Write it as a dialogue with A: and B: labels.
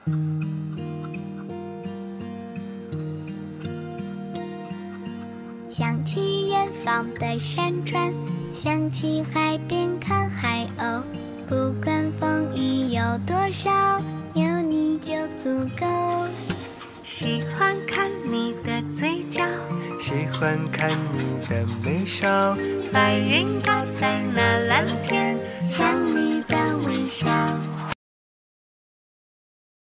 A: 想起远方的山川，想起海边看海鸥，不管风雨有多少，有你就足够。
B: 喜欢看你的嘴角，
C: 喜欢看你的眉梢，
B: 白云挂在那蓝天，
A: 想你的微笑。